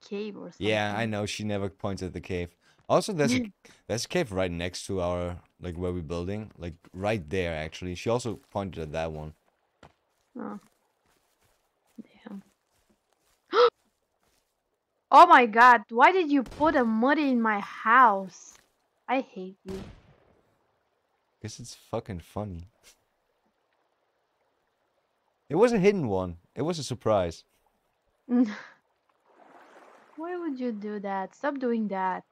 cave or Yeah, I something. know she never points at the cave. Also, there's a cave right next to our like where we're building, like right there actually. She also pointed at that one. Oh, damn. Oh my god, why did you put a muddy in my house? I hate you. Guess it's fucking funny. It was a hidden one. It was a surprise. Why would you do that? Stop doing that.